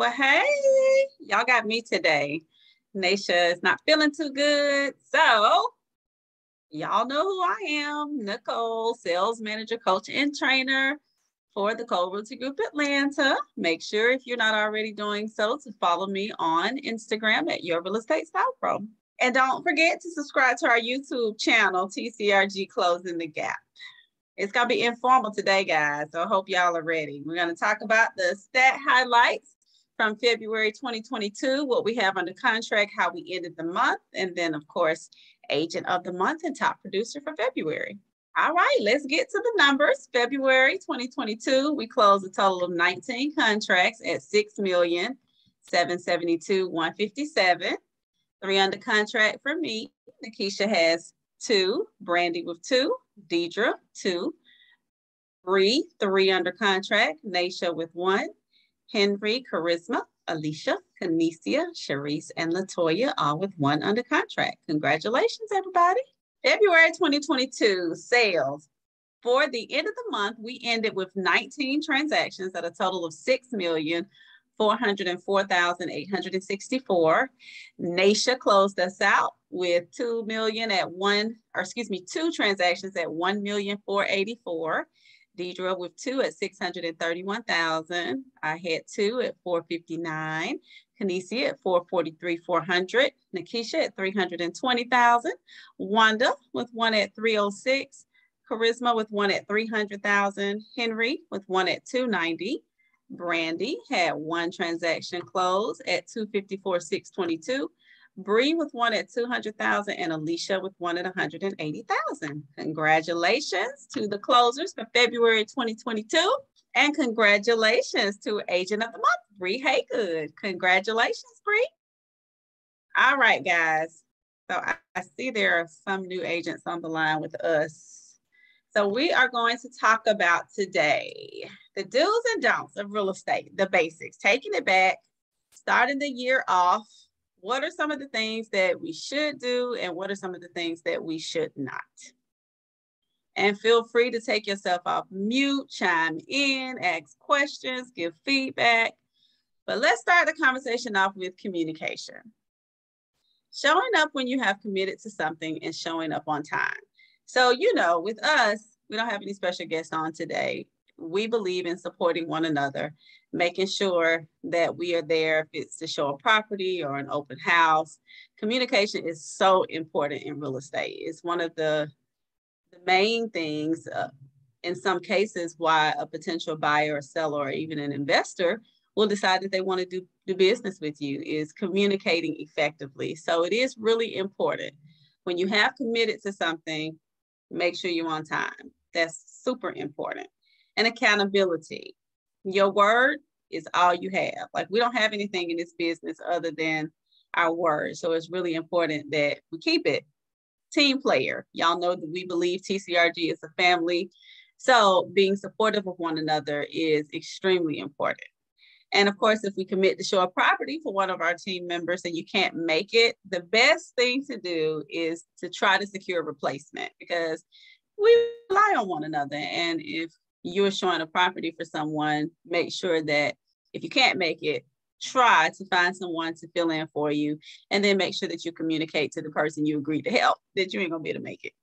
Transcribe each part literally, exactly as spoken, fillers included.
Well, hey, y'all got me today. Naisha is not feeling too good. So, y'all know who I am, Nicole, sales manager, coach, and trainer for the Cole Realty Group Atlanta. Make sure if you're not already doing so to follow me on Instagram at Your Real Estate Style Pro. And don't forget to subscribe to our YouTube channel, T C R G Closing the Gap. It's going to be informal today, guys, so I hope y'all are ready. We're going to talk about the stat highlights from February twenty twenty-two, what we have under contract, how we ended the month, and then, of course, agent of the month and top producer for February. All right, let's get to the numbers. February twenty twenty-two, we closed a total of nineteen contracts at six million seven hundred seventy-two thousand one hundred fifty-seven. Three under contract for me. Nikisha has two, Brandy with two, Deidre, two, Bree, three under contract, Naisha with one, Henry, Charisma, Alicia, Kanesia, Sharice, and Latoya, all with one under contract. Congratulations, everybody. February twenty twenty-two sales. For the end of the month, we ended with nineteen transactions at a total of six million four hundred four thousand eight hundred sixty-four. Naisha closed us out with two million at one, or excuse me, two transactions at one million four hundred eighty-four. Deidre with two at six hundred thirty-one thousand. I had two at four hundred fifty-nine. Kanesia at four hundred forty-three thousand four hundred. Nikisha at three hundred twenty thousand. Wanda with one at three hundred six. Charisma with one at three hundred thousand. Henry with one at two hundred ninety. Brandy had one transaction close at two hundred fifty-four thousand six hundred twenty-two. Bree with one at two hundred thousand and Alicia with one at one hundred eighty thousand. Congratulations to the closers for February twenty twenty-two. And congratulations to Agent of the Month, Bree Haygood. Congratulations, Bree. All right, guys. So I, I see there are some new agents on the line with us. So we are going to talk about today the do's and don'ts of real estate, the basics, taking it back, starting the year off. What are some of the things that we should do and what are some of the things that we should not? And feel free to take yourself off mute, chime in, ask questions, give feedback. But let's start the conversation off with communication. Showing up when you have committed to something and showing up on time. So, you know, with us, we don't have any special guests on today. We believe in supporting one another, making sure that we are there if it's to show a property or an open house. Communication is so important in real estate. It's one of the, the main things, uh, in some cases, why a potential buyer or seller or even an investor will decide that they want to do, do business with you, is communicating effectively. So it is really important. When you have committed to something, make sure you're on time. That's super important. And accountability. Your word is all you have. Like, we don't have anything in this business other than our word. So it's really important that we keep it. Team player. Y'all know that we believe T C R G is a family. So being supportive of one another is extremely important. And of course, if we commit to show a property for one of our team members and you can't make it, the best thing to do is to try to secure a replacement, because we rely on one another. And if you're showing a property for someone, make sure that if you can't make it, try to find someone to fill in for you, and then make sure that you communicate to the person you agreed to help that you ain't gonna be able to make it.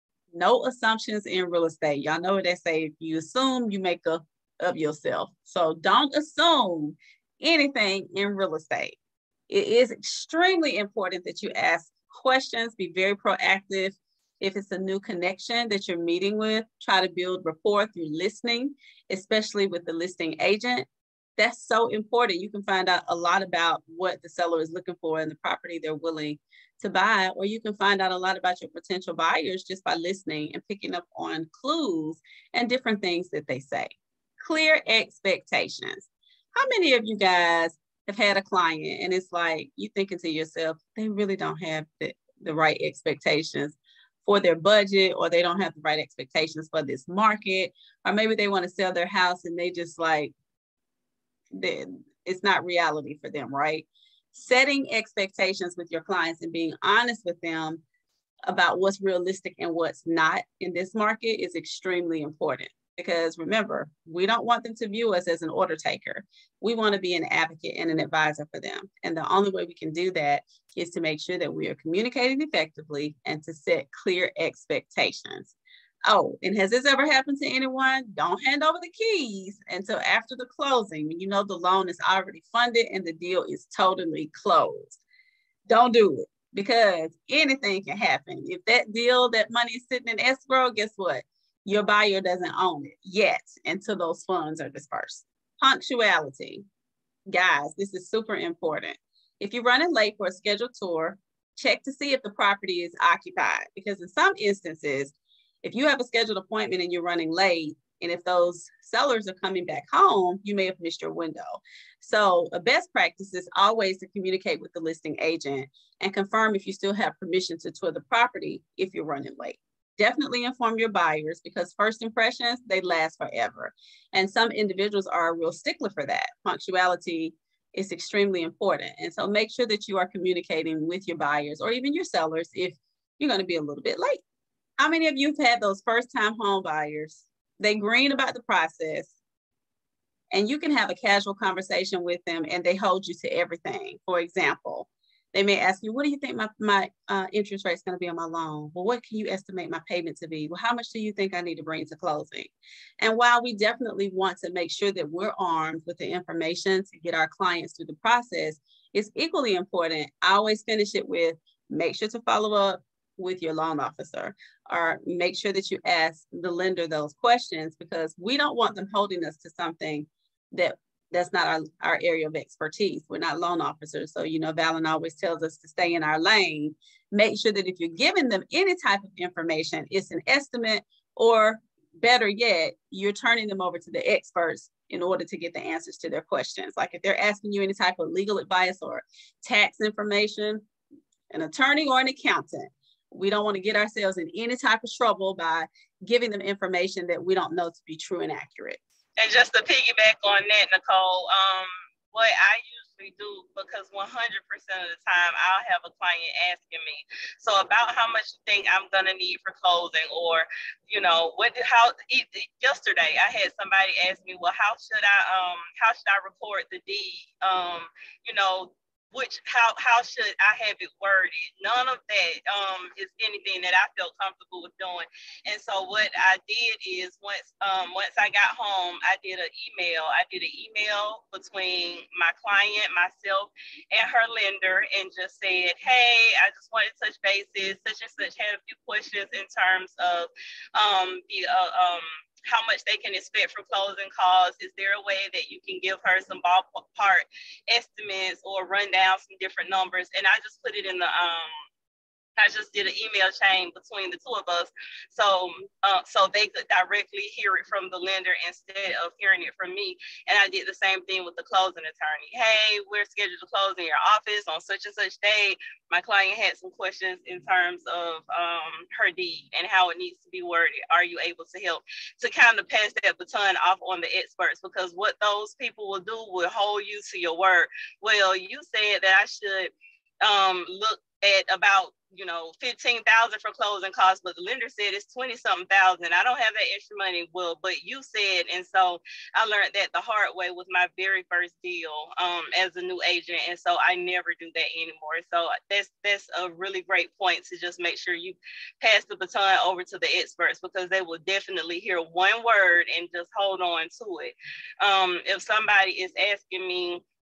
No assumptions in real estate. Y'all know what they say, if you assume, you make a of yourself. So don't assume anything in real estate. It is extremely important that you ask questions, be very proactive. If it's a new connection that you're meeting with, try to build rapport through listening, especially with the listing agent. That's so important. You can find out a lot about what the seller is looking for in the property they're willing to buy, or you can find out a lot about your potential buyers just by listening and picking up on clues and different things that they say. Clear expectations. How many of you guys have had a client and it's like, you thinking to yourself, they really don't have the, the right expectations for their budget, or they don't have the right expectations for this market, or maybe they want to sell their house and they just like, it's not reality for them, right? Setting expectations with your clients and being honest with them about what's realistic and what's not in this market is extremely important. Because remember, we don't want them to view us as an order taker. We want to be an advocate and an advisor for them. And the only way we can do that is to make sure that we are communicating effectively and to set clear expectations. Oh, and has this ever happened to anyone? Don't hand over the keys until after the closing, when you know the loan is already funded and the deal is totally closed. Don't do it, because anything can happen. If that deal, that money is sitting in escrow, guess what? Your buyer doesn't own it yet until those funds are dispersed. Punctuality. Guys, this is super important. If you're running late for a scheduled tour, check to see if the property is occupied, because in some instances, if you have a scheduled appointment and you're running late, and if those sellers are coming back home, you may have missed your window. So a best practice is always to communicate with the listing agent and confirm if you still have permission to tour the property if you're running late. Definitely inform your buyers, because first impressions, they last forever. And some individuals are a real stickler for that. Punctuality is extremely important. And so make sure that you are communicating with your buyers or even your sellers if you're going to be a little bit late. How many of you have had those first time home buyers? They green about the process, and you can have a casual conversation with them and they hold you to everything. For example, they may ask you, what do you think my, my uh, interest rate is going to be on my loan? Well, what can you estimate my payment to be? Well, how much do you think I need to bring to closing? And while we definitely want to make sure that we're armed with the information to get our clients through the process, it's equally important. I always finish it with, make sure to follow up with your loan officer, or make sure that you ask the lender those questions, because we don't want them holding us to something that that's not our, our area of expertise. We're not loan officers. So, you know, Valen always tells us to stay in our lane. Make sure that if you're giving them any type of information, it's an estimate, or better yet, you're turning them over to the experts in order to get the answers to their questions. Like if they're asking you any type of legal advice or tax information, an attorney or an accountant. We don't want to get ourselves in any type of trouble by giving them information that we don't know to be true and accurate. And just to piggyback on that, Nicole, um, what I usually do, because one hundred percent of the time I'll have a client asking me, so about how much you think I'm going to need for closing, or, you know, what, how, it, yesterday I had somebody ask me, well, how should I, um, how should I record the deed? Um, you know, which, how, how should I have it worded? None of that um, is anything that I felt comfortable with doing. And so what I did is once, um, once I got home, I did an email. I did an email between my client, myself, and her lender, and just said, hey, I just wanted to touch bases, such and such, had a few questions in terms of um, the, uh, um, how much they can expect for closing costs. Is there a way that you can give her some ballpark estimates or run down some different numbers? And I just put it in the, um, I just did an email chain between the two of us, so uh, so they could directly hear it from the lender instead of hearing it from me. And I did the same thing with the closing attorney. Hey, we're scheduled to close in your office on such and such day. My client had some questions in terms of um, her deed and how it needs to be worded. Are you able to help? To kind of pass that baton off on the experts, because what those people will do will hold you to your word. Well, you said that I should um, look at about, you know, fifteen thousand for closing costs, but the lender said it's twenty something thousand. I don't have that extra money. Well, but you said, and so I learned that the hard way with my very first deal um, as a new agent. And so I never do that anymore. So that's, that's a really great point, to just make sure you pass the baton over to the experts, because they will definitely hear one word and just hold on to it. Um, if somebody is asking me,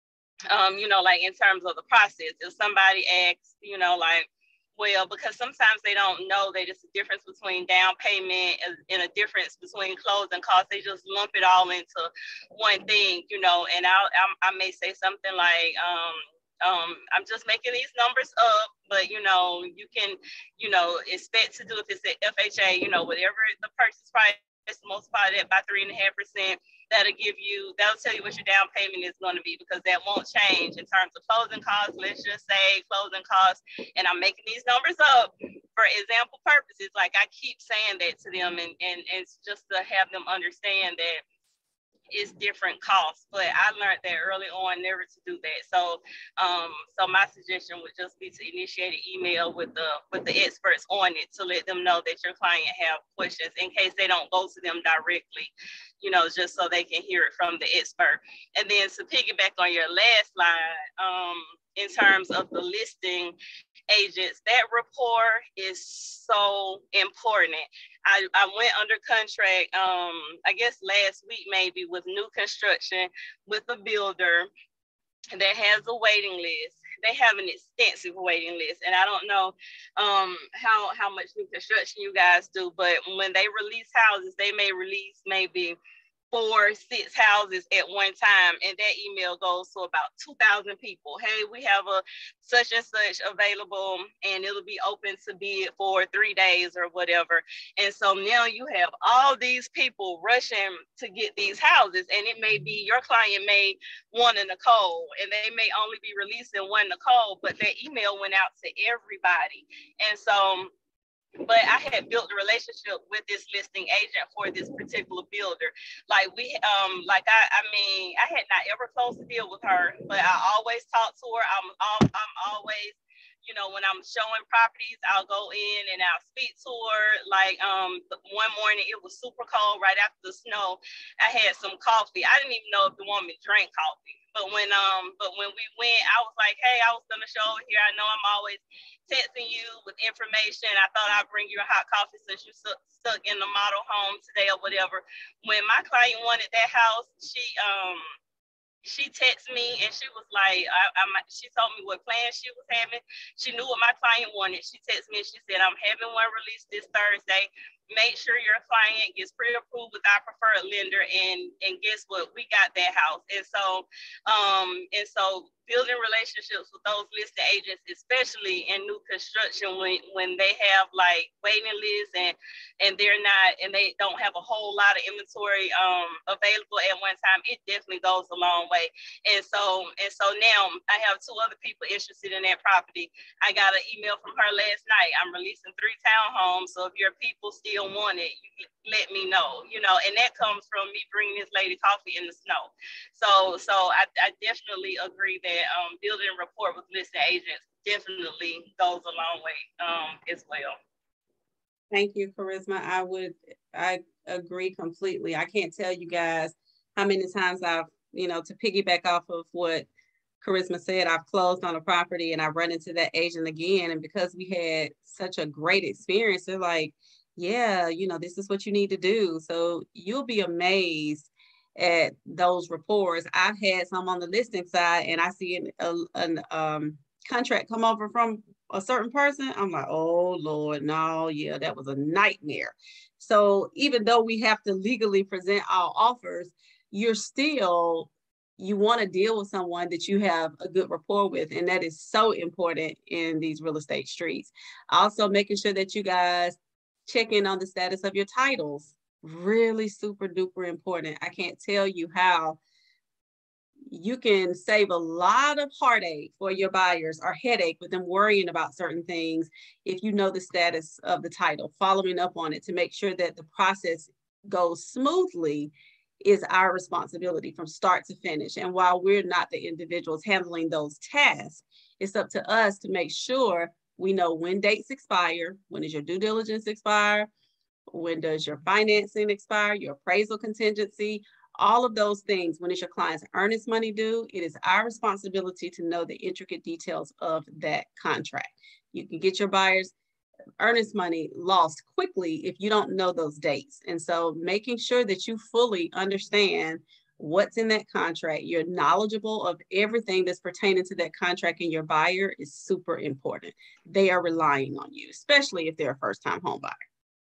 um, you know, like in terms of the process, if somebody asks, you know, like, well, because sometimes they don't know that it's a difference between down payment and a difference between closing costs. They just lump it all into one thing, you know, and I'll, I, I may say something like, um, um, I'm just making these numbers up, but, you know, you can, you know, expect to do, if it's at F H A, you know, whatever the purchase price, multiply that by three and a half percent. That'll give you, that'll tell you what your down payment is going to be, because that won't change in terms of closing costs. Let's just say closing costs, and I'm making these numbers up for example purposes. Like I keep saying that to them, and, and, and it's just to have them understand that it's different costs, but I learned that early on never to do that. So um so my suggestion would just be to initiate an email with the with the experts on it to let them know that your client have questions in case they don't go to them directly, you know, just so they can hear it from the expert. And then to piggyback on your last slide, um in terms of the listing agents, that rapport is so important. I, I went under contract, um, I guess last week maybe, with new construction with a builder that has a waiting list. They have an extensive waiting list, and I don't know um, how how much new construction you guys do, but when they release houses, they may release maybe four, six houses at one time, and that email goes to about two thousand people. Hey, we have a such and such available, and it'll be open to bid for three days or whatever. And so now you have all these people rushing to get these houses, and it may be your client may want a Nicole, and they may only be releasing one Nicole, but that email went out to everybody. And so but I had built a relationship with this listing agent for this particular builder. Like we, um, like I, I mean, I had not ever closed a deal with her, but I always talk to her. I'm, I'm always, you know, when I'm showing properties, I'll go in and I'll speak to her. Like um, one morning, it was super cold right after the snow. I had some coffee. I didn't even know if the woman drank coffee. But when um, but when we went, I was like, hey, I was gonna show over here. I know I'm always texting you with information. I thought I'd bring you a hot coffee since you stuck stuck in the model home today or whatever. When my client wanted that house, she um. she texted me and she was like, I, I, she told me what plans she was having. She knew what my client wanted. She texted me and she said, I'm having one released this Thursday. Make sure your client gets pre-approved with our preferred lender. And, and guess what? We got that house. And so, um, and so building relationships with those listed agents, especially in new construction, when, when they have like waiting lists and, and they're not, and they don't have a whole lot of inventory um, available at one time, it definitely goes a long way. And so, and so now I have two other people interested in that property. I got an email from her last night. I'm releasing three townhomes. So if your people still want it, you let me know, you know, and that comes from me bringing this lady coffee in the snow. So, so I, I definitely agree that um, building rapport with listed agents definitely goes a long way um, as well. Thank you, Charisma. I would, I agree completely. I can't tell you guys how many times I've, you know, to piggyback off of what Charisma said, I've closed on a property and I run into that agent again. And because we had such a great experience, they're like, yeah, you know, this is what you need to do. So you'll be amazed at those rapports. I've had some on the listing side and I see an, a, an um, contract come over from a certain person. I'm like, oh Lord, no, yeah, that was a nightmare. So even though we have to legally present our offers, you're still, you want to deal with someone that you have a good rapport with. And that is so important in these real estate streets. Also making sure that you guys check in on the status of your titles. Really super duper important. I can't tell you how you can save a lot of heartache for your buyers or headache with them worrying about certain things if you know the status of the title, following up on it to make sure that the process goes smoothly is our responsibility from start to finish. And while we're not the individuals handling those tasks, it's up to us to make sure we know when dates expire, when does your due diligence expire, when does your financing expire, your appraisal contingency, all of those things. When is your client's earnest money due? It is our responsibility to know the intricate details of that contract. You can get your buyers earnest money lost quickly if you don't know those dates. And so making sure that you fully understand what's in that contract, you're knowledgeable of everything that's pertaining to that contract and your buyer is super important. They are relying on you, especially if they're a first-time home buyer.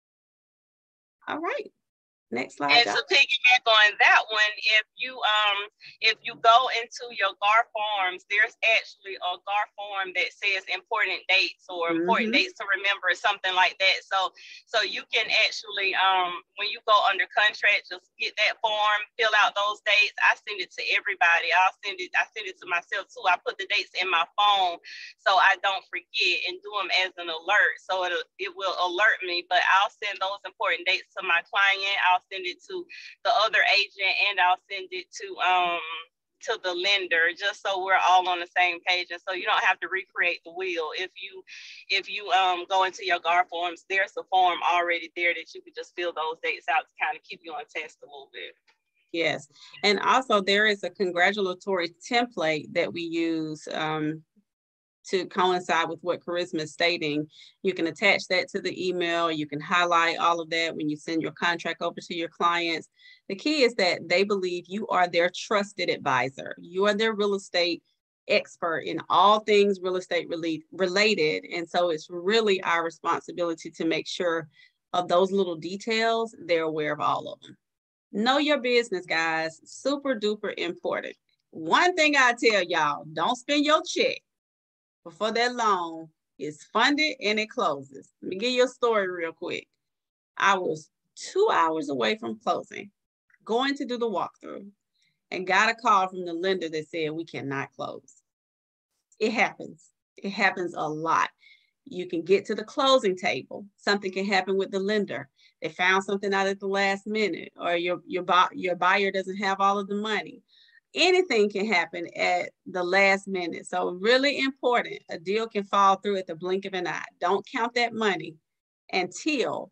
All right. Next slide. And to piggyback on that one, if you um if you go into your G A R forms, there's actually a G A R form that says important dates or mm-hmm. important dates to remember, something like that. So so you can actually um when you go under contract, just get that form, fill out those dates. I send it to everybody. I'll send it. I send it to myself too. I put the dates in my phone so I don't forget and do them as an alert. So it it will alert me. But I'll send those important dates to my client. I'll I'll send it to the other agent, and I'll send it to um to the lender, just so we're all on the same page, and so you don't have to recreate the wheel. If you if you um go into your G A R forms, there's a form already there that you could just fill those dates out to kind of keep you on task a little bit. Yes, and also there is a congratulatory template that we use um, to coincide with what Charisma is stating. You can attach that to the email. You can highlight all of that when you send your contract over to your clients. The key is that they believe you are their trusted advisor. You are their real estate expert in all things real estate related. And so it's really our responsibility to make sure of those little details, they're aware of all of them. Know your business, guys. Super duper important. One thing I tell y'all, don't spend your check before that loan is funded and it closes. Let me give you a story real quick. I was two hours away from closing, going to do the walkthrough, and got a call from the lender that said we cannot close. It happens. It happens a lot. You can get to the closing table. Something can happen with the lender. They found something out at the last minute, or your, your, your buyer doesn't have all of the money. Anything can happen at the last minute. So really important, a deal can fall through at the blink of an eye. Don't count that money until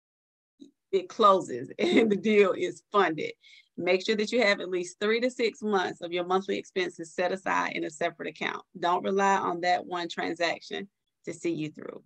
it closes and the deal is funded. Make sure that you have at least three to six months of your monthly expenses set aside in a separate account. Don't rely on that one transaction to see you through.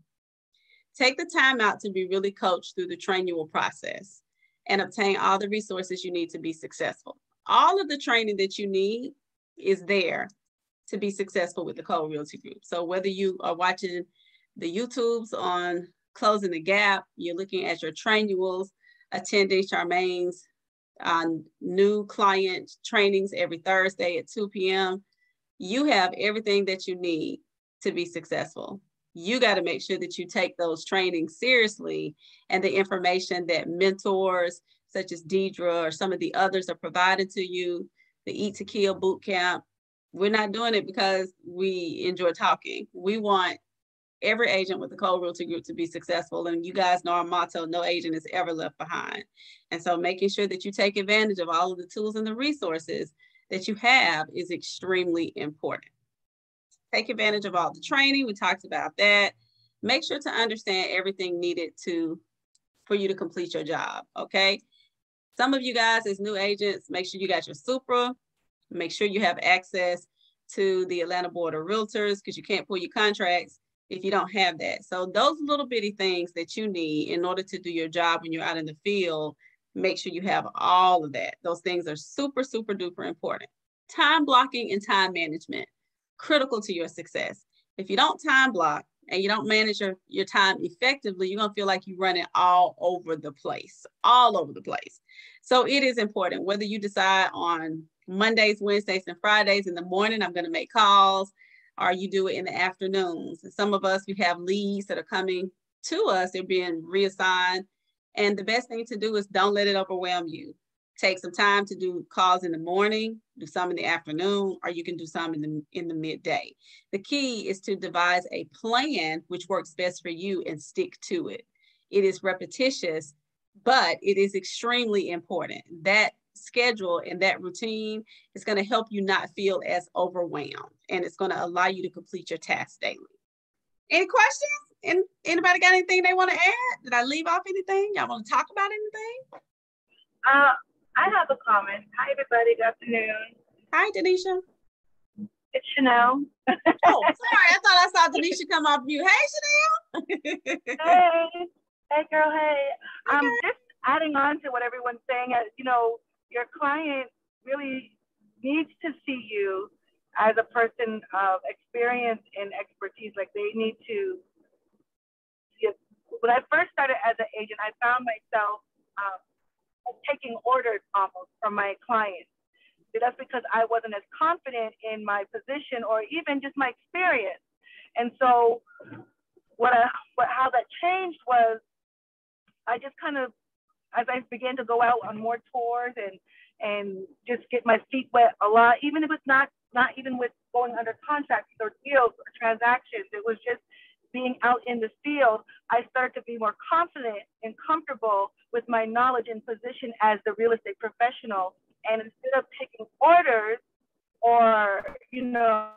Take the time out to be really coached through the training process and obtain all the resources you need to be successful. All of the training that you need is there to be successful with the Cole Realty Group. So whether you are watching the YouTubes on Closing the Gap, you're looking at your trainuals, attending Charmaine's um, new client trainings every Thursday at two p m, you have everything that you need to be successful. You got to make sure that you take those trainings seriously, and the information that mentors such as Deidre or some of the others are provided to you, the Eat to Kill boot camp. We're not doing it because we enjoy talking. We want every agent with the Cole Realty Group to be successful. And you guys know our motto, no agent is ever left behind. And so making sure that you take advantage of all of the tools and the resources that you have is extremely important. Take advantage of all the training. We talked about that. Make sure to understand everything needed to for you to complete your job, okay? Some of you guys as new agents, make sure you got your Supra. Make sure you have access to the Atlanta Board of Realtors, because you can't pull your contracts if you don't have that. So those little bitty things that you need in order to do your job when you're out in the field, make sure you have all of that. Those things are super, super duper important. Time blocking and time management, critical to your success. If you don't time block and you don't manage your, your time effectively, you're gonna feel like you run it all over the place, all over the place. So it is important, whether you decide on Mondays, Wednesdays, and Fridays in the morning, I'm gonna make calls, or you do it in the afternoons. And some of us, we have leads that are coming to us, they're being reassigned. And the best thing to do is don't let it overwhelm you. Take some time to do calls in the morning, do some in the afternoon, or you can do some in the, in the midday. The key is to devise a plan which works best for you and stick to it. It is repetitious, but it is extremely important. That schedule and that routine is going to help you not feel as overwhelmed, and it's going to allow you to complete your tasks daily. Any questions? And anybody got anything they want to add? Did I leave off anything? Y'all want to talk about anything? Uh, I have a comment. Hi, everybody. Good afternoon. Hi, Denisha. It's Chanel. Oh, sorry. I thought I saw Denisha come off mute. Hey, Chanel. Hey. Hey, girl. Hey. Okay. Um, just adding on to what everyone's saying, uh, you know, your client really needs to see you as a person of experience and expertise. Like, they need to see it. When I first started as an agent, I found myself um, taking orders almost from my clients. That's because I wasn't as confident in my position or even just my experience. And so what I, what, how that changed was I just kind of, as I began to go out on more tours and, and just get my feet wet a lot, even if it's not, not even with going under contracts or deals or transactions, it was just being out in the field, I started to be more confident and comfortable with my knowledge and position as the real estate professional. And instead of taking orders or, you know,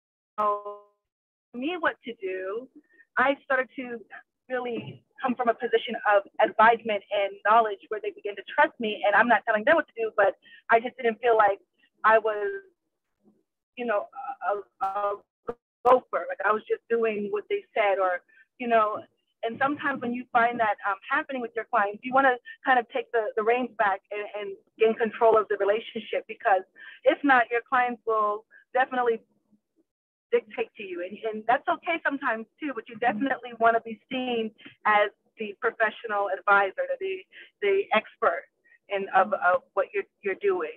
me what to do, I started to really come from a position of advisement and knowledge where they began to trust me. And I'm not telling them what to do, but I just didn't feel like I was, you know, a, a gopher. Like I was just doing what they said, or, you know, and sometimes when you find that um, happening with your clients, you want to kind of take the, the reins back and, and gain control of the relationship, because if not, your clients will definitely dictate to you. And, and that's okay sometimes too, but you definitely want to be seen as the professional advisor, the, the expert in of, of what you're, you're doing.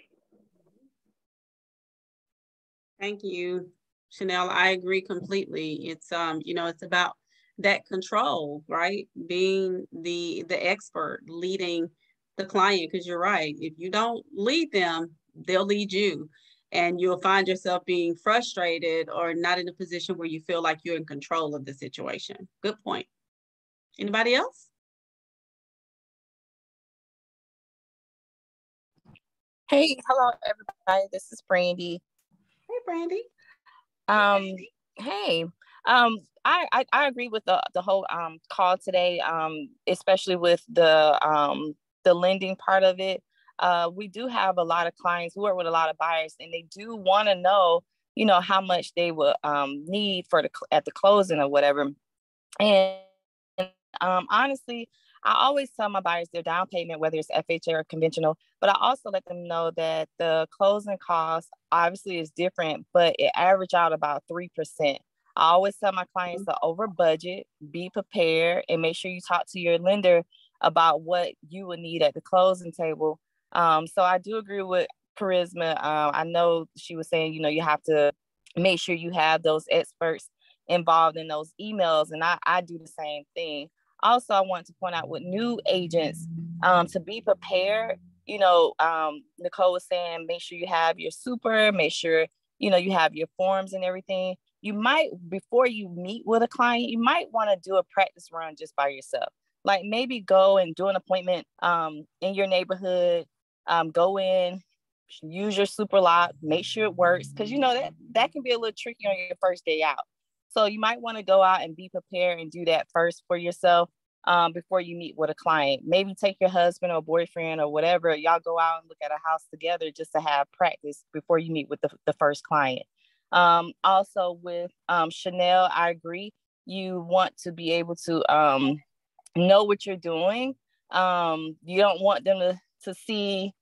Thank you, Chanel. I agree completely. It's, um, you know, it's about that control, right? Being the, the expert, leading the client, because you're right. If you don't lead them, they'll lead you. And you'll find yourself being frustrated or not in a position where you feel like you're in control of the situation. Good point. Anybody else? Hey, hello everybody. This is Brandy. Hey, Brandy. Um, hey, um, I, I I agree with the the whole um call today. Um, especially with the um the lending part of it. Uh, we do have a lot of clients who work with a lot of buyers, and they do want to know, you know, how much they will um need for the at the closing or whatever. And um, honestly, I always tell my buyers their down payment, whether it's F H A or conventional, but I also let them know that the closing cost obviously is different, but it average out about three percent. I always tell my clients to over budget, be prepared, and make sure you talk to your lender about what you would need at the closing table. Um, so I do agree with Charisma. Uh, I know she was saying, you know, you have to make sure you have those experts involved in those emails. And I, I do the same thing. Also, I want to point out with new agents um, to be prepared. You know, um, Nicole was saying, make sure you have your super, make sure, you know, you have your forms and everything. You might, before you meet with a client, you might want to do a practice run just by yourself. Like maybe go and do an appointment um, in your neighborhood, um, go in, use your super lock, make sure it works. Cause you know that that can be a little tricky on your first day out. So you might want to go out and be prepared and do that first for yourself um, before you meet with a client. Maybe take your husband or boyfriend or whatever. Y'all go out and look at a house together just to have practice before you meet with the, the first client. Um, also with um, Chanel, I agree. You want to be able to um, know what you're doing. Um, you don't want them to, to see,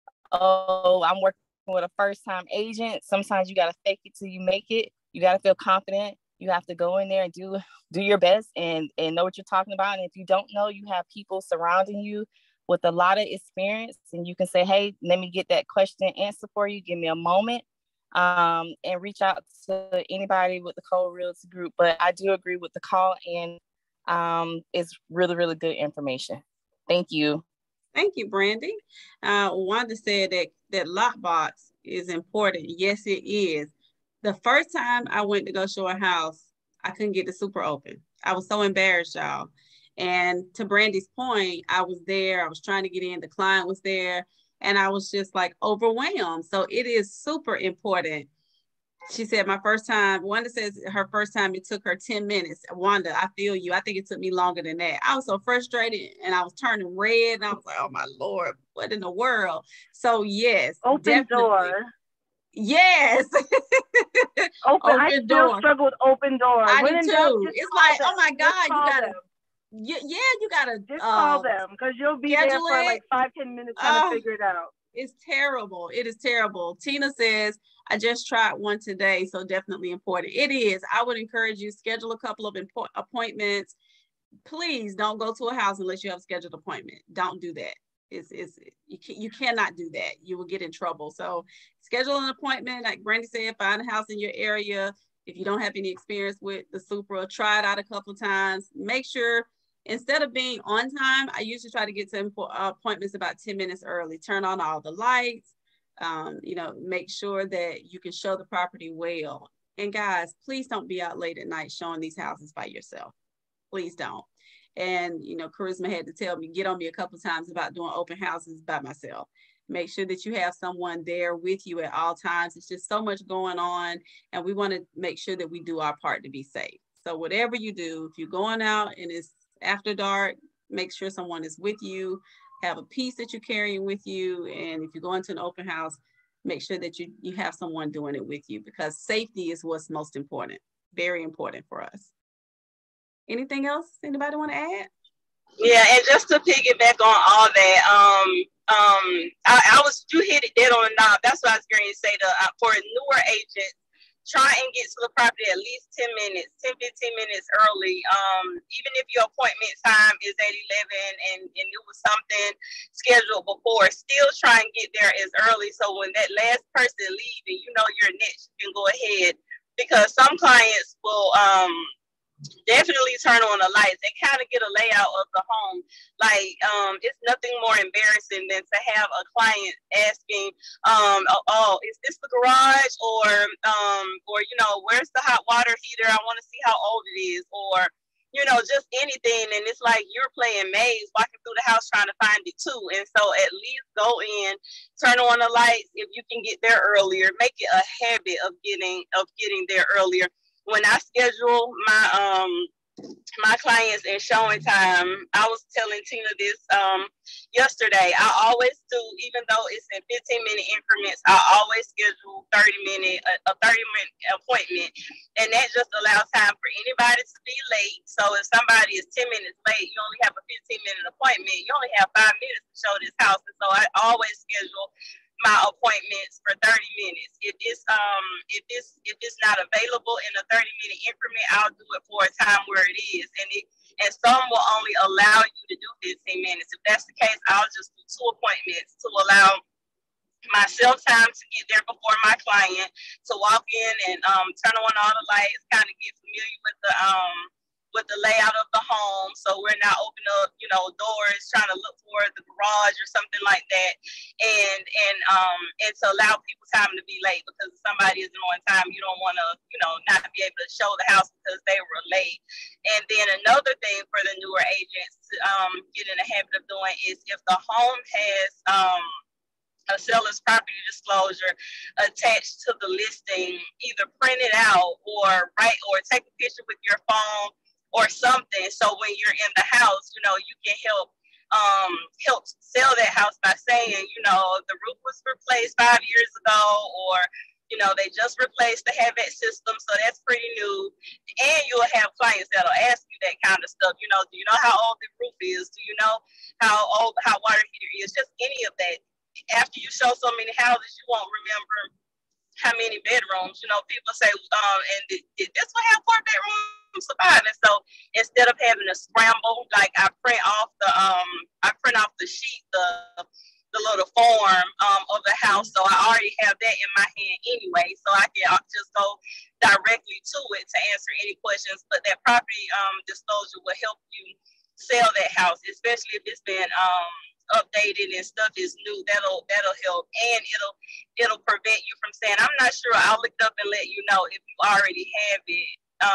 oh, I'm working with a first time agent. Sometimes you got to fake it till you make it. You got to feel confident. You have to go in there and do do your best and, and know what you're talking about. And if you don't know, you have people surrounding you with a lot of experience, and you can say, hey, let me get that question answered for you. Give me a moment um, and reach out to anybody with the Cole Realty Group. But I do agree with the call, and um, it's really, really good information. Thank you. Thank you, Brandy. Uh, Wanda said that, that lockbox is important. Yes, it is. The first time I went to go show a house, I couldn't get the super open. I was so embarrassed, y'all. And to Brandy's point, I was there. I was trying to get in. The client was there. And I was just like overwhelmed. So it is super important. She said, my first time, Wanda says her first time, it took her ten minutes. Wanda, I feel you. I think it took me longer than that. I was so frustrated and I was turning red. And I was like, oh my Lord, what in the world? So yes, open definitely. door. Yes. Open, open I door. still struggle with open door. I when do in too. doubt, It's like, them. oh my God, just you gotta, them. you, yeah, you gotta just uh, call them, because you'll be there for it. like five, ten minutes trying uh, to figure it out. It's terrible. It is terrible. Tina says, I just tried one today, so definitely important. It is. I would encourage you, schedule a couple of impo- appointments. Please don't go to a house unless you have a scheduled appointment. Don't do that. It's, it's, you, can, you cannot do that. You will get in trouble. So schedule an appointment. Like Brandy said, find a house in your area. If you don't have any experience with the Supra, try it out a couple of times. Make sure, instead of being on time, I usually try to get to appointments about ten minutes early. Turn on all the lights. Um, you know, make sure that you can show the property well. And guys, please don't be out late at night showing these houses by yourself. please don't. And, you know, Charisma had to tell me, get on me a couple of times about doing open houses by myself. Make sure that you have someone there with you at all times. It's just so much going on, and we want to make sure that we do our part to be safe. So whatever you do, if you're going out and it's after dark, make sure someone is with you, have a piece that you're carrying with you. And if you're going to an open house, make sure that you, you have someone doing it with you, because safety is what's most important, very important for us. Anything else anybody want to add? Yeah, and just to piggyback on all that, um, um, I, I was, you hit it dead on the knob. That's what I was going to say. To, uh, for newer agents, try and get to the property at least ten minutes, ten, fifteen minutes early. Um, even if your appointment time is at eleven and, and it was something scheduled before, still try and get there as early. So when that last person leaves and you know you're next, you can go ahead, because some clients will, um, definitely turn on the lights and kind of get a layout of the home. Like, um, it's nothing more embarrassing than to have a client asking, um, oh, oh, is this the garage? Or, um, or, you know, where's the hot water heater? I want to see how old it is. Or, you know, just anything. And it's like you're playing maze, walking through the house trying to find it too. And so at least go in, turn on the lights if you can get there earlier. Make it a habit of getting of getting there earlier. When I schedule my um my clients in showing time, I was telling Tina this um yesterday. I always do, even though it's in fifteen minute increments, I always schedule thirty minute a, a thirty minute appointment, and that just allows time for anybody to be late. So if somebody is ten minutes late, you only have a fifteen minute appointment. You only have five minutes to show this house, and so I always schedule my appointments for thirty minutes. If it's um if it's if it's not available in a thirty minute increment, I'll do it for a time where it is. And it and some will only allow you to do fifteen minutes. If that's the case, I'll just do two appointments to allow myself time to get there before my client, to walk in and um turn on all the lights, kind of get familiar with the um with the layout of the home, so we're not opening up, you know, doors trying to look for the garage or something like that, and and um and to allow people time to be late, because if somebody isn't on time, you don't want to, you know, not be able to show the house because they were late. And then another thing for the newer agents to um get in the habit of doing is, if the home has um a seller's property disclosure attached to the listing, either print it out or write or take a picture with your phone or something, so when you're in the house, you know, you can help um help sell that house by saying, you know, the roof was replaced five years ago, or, you know, they just replaced the HVAC system, so that's pretty new. And you'll have clients that'll ask you that kind of stuff. You know, do you know how old the roof is? Do you know how old the hot water heater is? Just any of that. After you show so many houses, you won't remember how many bedrooms. You know, people say, um, and did, did this one have four bedrooms? Survive. And so instead of having to scramble, like I print off the um, I print off the sheet, the the little form um of the house, so I already have that in my hand anyway, so I can just go directly to it to answer any questions. But that property um disclosure will help you sell that house, especially if it's been um updated and stuff is new. That'll that'll help, and it'll it'll prevent you from saying, I'm not sure. I'll look up and let you know if you already have it.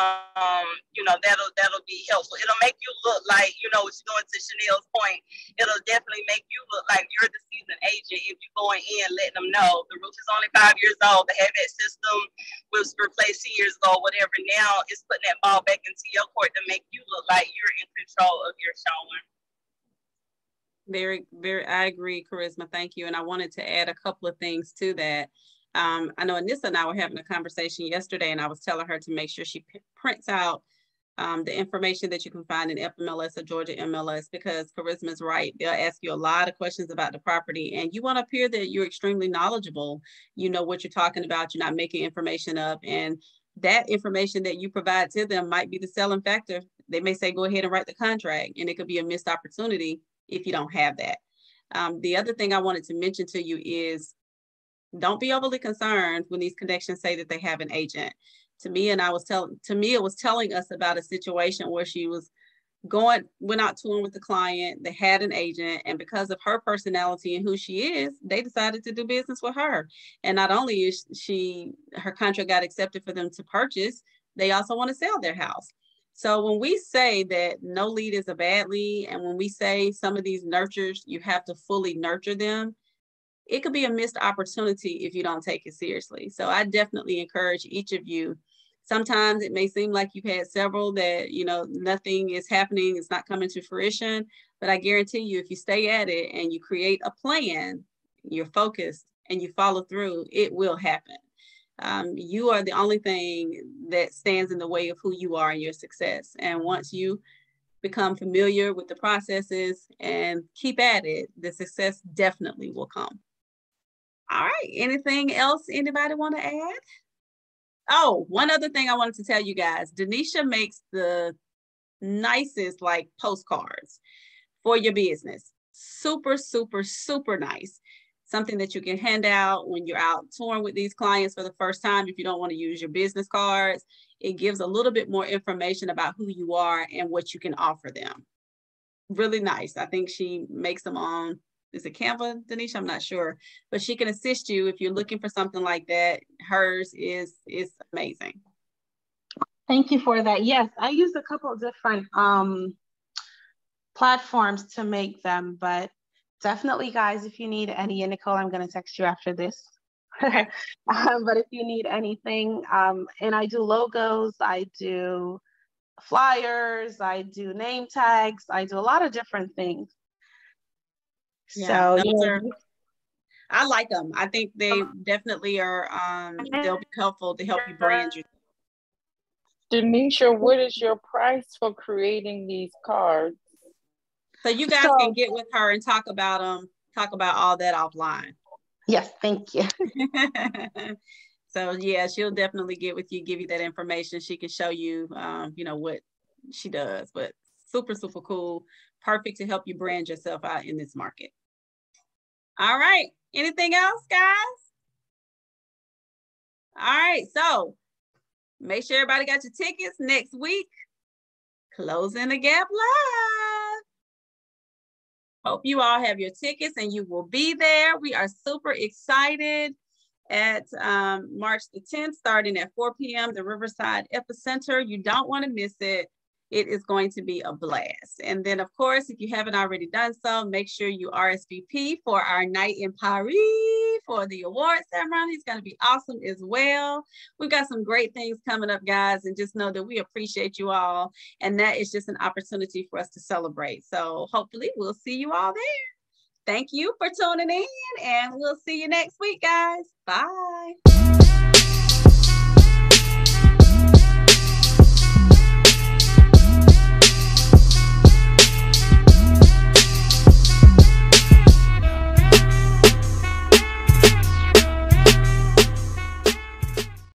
Um, you know, that'll that'll be helpful. It'll make you look like, you know, what you're doing, to Chanel's point. It'll definitely make you look like you're the seasoned agent if you're going in letting them know the roof is only five years old. The HVAC system was replaced two years ago, whatever. Now it's putting that ball back into your court to make you look like you're in control of your showing. Very, very, I agree, Charisma. Thank you. And I wanted to add a couple of things to that. Um, I know Anissa and I were having a conversation yesterday, and I was telling her to make sure she p- prints out um, the information that you can find in F M L S or Georgia M L S, because Charisma's right. They'll ask you a lot of questions about the property, and you want to appear that you're extremely knowledgeable. You know what you're talking about. You're not making information up, and that information that you provide to them might be the selling factor. They may say, go ahead and write the contract, and it could be a missed opportunity if you don't have that. Um, the other thing I wanted to mention to you is, don't be overly concerned when these connections say that they have an agent. To me, and I was telling, to me, it was telling us about a situation where she was going, went out touring with the client. They had an agent, and because of her personality and who she is, they decided to do business with her. And not only is she, her contract got accepted for them to purchase, they also want to sell their house. So when we say that no lead is a bad lead, and when we say some of these nurtures, you have to fully nurture them, it could be a missed opportunity if you don't take it seriously. So I definitely encourage each of you. Sometimes it may seem like you've had several that, you know, nothing is happening, it's not coming to fruition, but I guarantee you, if you stay at it and you create a plan, you're focused and you follow through, it will happen. Um, you are the only thing that stands in the way of who you are and your success. And once you become familiar with the processes and keep at it, the success definitely will come. All right, anything else anybody want to add? Oh, one other thing I wanted to tell you guys, Denisha makes the nicest like postcards for your business. Super, super, super nice. Something that you can hand out when you're out touring with these clients for the first time. If you don't want to use your business cards, it gives a little bit more information about who you are and what you can offer them. Really nice. I think she makes them on, is it Canva, Denisha? I'm not sure, but she can assist you if you're looking for something like that. Hers is, is amazing. Thank you for that. Yes, I use a couple of different um, platforms to make them, but definitely, guys, if you need any, and Nicole, I'm going to text you after this. um, but if you need anything, um, and I do logos, I do flyers, I do name tags, I do a lot of different things. Yeah, so, yeah. Are, I like them. I think they definitely are, um, they'll be helpful to help you brand you. Denisha, what is your price for creating these cards? So you guys so, can get with her and talk about them, um, talk about all that offline. Yes, thank you. So yeah, she'll definitely get with you, give you that information. She can show you, um, you know, what she does, but super, super cool. Perfect to help you brand yourself out in this market. All right. Anything else, guys? All right. So make sure everybody got your tickets next week. Closing the Gap Live. Hope you all have your tickets and you will be there. We are super excited at um, March the tenth, starting at four p m, the Riverside Epicenter. You don't want to miss it. It is going to be a blast. And then, of course, if you haven't already done so, make sure you R S V P for our night in Paris for the award ceremony. It's going to be awesome as well. We've got some great things coming up, guys, and just know that we appreciate you all. And that is just an opportunity for us to celebrate. So hopefully we'll see you all there. Thank you for tuning in, and we'll see you next week, guys. Bye.